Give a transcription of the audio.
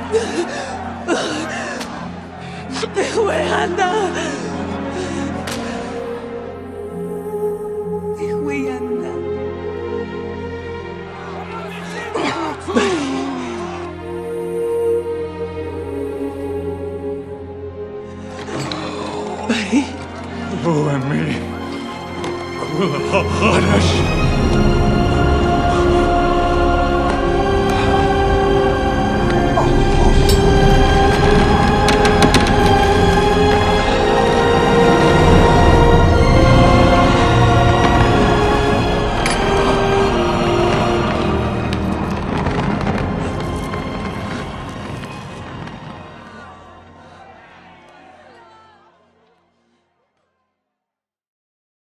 会安的，你会安的。 يو أمي كلها خرج.